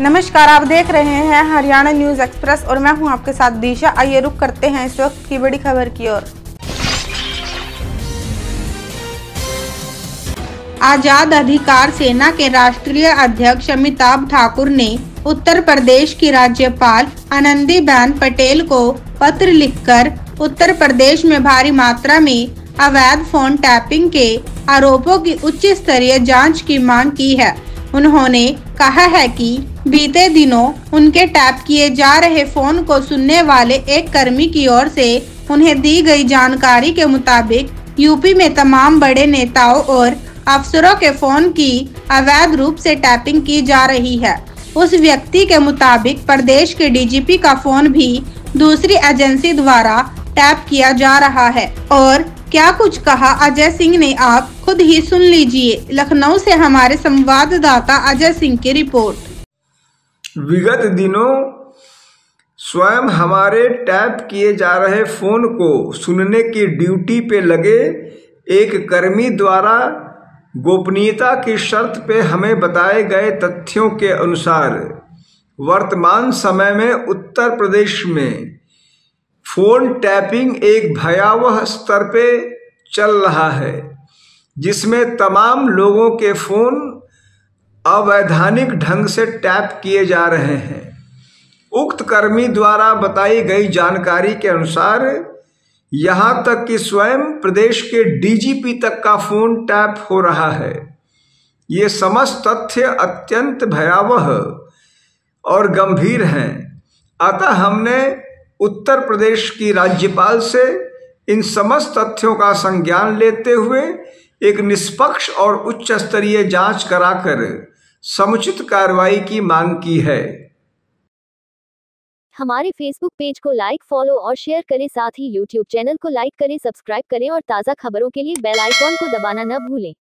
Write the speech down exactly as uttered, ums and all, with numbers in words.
नमस्कार, आप देख रहे हैं हरियाणा न्यूज एक्सप्रेस और मैं हूं आपके साथ दिशा। आइए रुक करते हैं इस वक्त की बड़ी खबर की ओर। आजाद अधिकार सेना के राष्ट्रीय अध्यक्ष अमिताभ ठाकुर ने उत्तर प्रदेश की राज्यपाल आनंदीबेन पटेल को पत्र लिखकर उत्तर प्रदेश में भारी मात्रा में अवैध फोन टैपिंग के आरोपों की उच्च स्तरीय जांच की मांग की है। उन्होंने कहा है कि बीते दिनों उनके टैप किए जा रहे फोन को सुनने वाले एक कर्मी की ओर से उन्हें दी गई जानकारी के मुताबिक यूपी में तमाम बड़े नेताओं और अफसरों के फोन की अवैध रूप से टैपिंग की जा रही है। उस व्यक्ति के मुताबिक प्रदेश के डीजीपी का फोन भी दूसरी एजेंसी द्वारा टैप किया जा रहा है। और क्या कुछ कहा अजय सिंह ने, आप खुद ही सुन लीजिए। लखनऊ से हमारे संवाददाता अजय सिंह की रिपोर्ट। विगत दिनों स्वयं हमारे टैप किए जा रहे फोन को सुनने की ड्यूटी पे लगे एक कर्मी द्वारा गोपनीयता की शर्त पे हमें बताए गए तथ्यों के अनुसार वर्तमान समय में उत्तर प्रदेश में फोन टैपिंग एक भयावह स्तर पे चल रहा है, जिसमें तमाम लोगों के फोन अवैधानिक ढंग से टैप किए जा रहे हैं। उक्त कर्मी द्वारा बताई गई जानकारी के अनुसार यहां तक कि स्वयं प्रदेश के डीजीपी तक का फोन टैप हो रहा है। ये समस्त तथ्य अत्यंत भयावह और गंभीर हैं। अतः हमने उत्तर प्रदेश की राज्यपाल से इन समस्त तथ्यों का संज्ञान लेते हुए एक निष्पक्ष और उच्च स्तरीय जांच कराकर समुचित कार्रवाई की मांग की है। हमारे फेसबुक पेज को लाइक, फॉलो और शेयर करें। साथ ही यूट्यूब चैनल को लाइक करें, सब्सक्राइब करें और ताज़ा खबरों के लिए बेल आइकॉन को दबाना न भूलें।